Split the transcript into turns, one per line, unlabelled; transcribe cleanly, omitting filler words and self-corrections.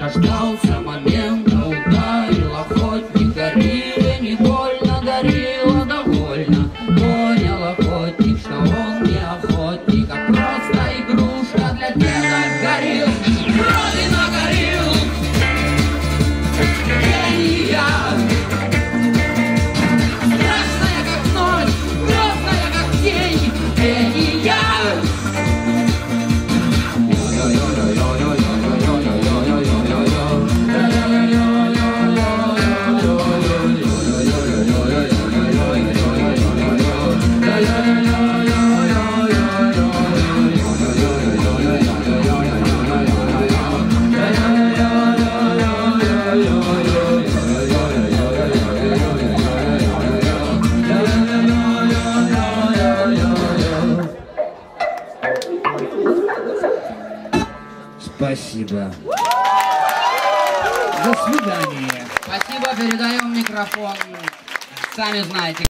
дождался момента, ударил охотник, горille не больно, горилла довольно. Понял охотник, что он не охотник, а просто игрушка для тех горилл. Родина горилл, гения, страшная как ночь, грозная как тень, гения.
Спасибо. До свидания.
Спасибо, передаем микрофон. Сами знаете.